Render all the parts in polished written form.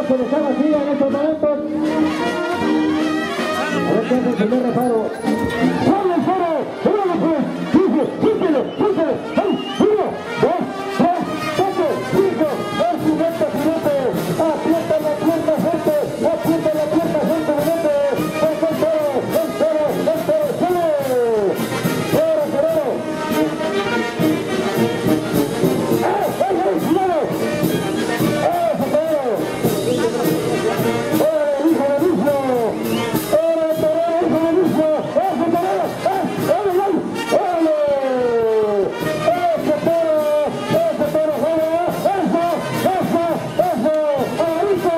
toros que están aquí en estos momentos. A ver qué hace el primer reparo. ¡Sale el toro! ¡Uno, pues! ¡Quíntelo! ¡Ay! ¡Uno, dos, tres, cuatro, cinco! ¡El siguiente! ¡Aprieta la pierna fuerte! ¡Aprieta la pierna fuerte! ¡El toro! ¡Sale! ¡Toro, torero! ¡Ay, cuidado! ¡Eso, toro! ¡Órale, hijo de Lucio! ¡Órale, torero, hijo de Lucio! ¡Eso, torero! ¡Órale! ¡Órale! ¡Ese toro! ¡Ese toro! ¡Órale! ¡Eso! ¡Ahorita!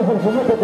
es el jinete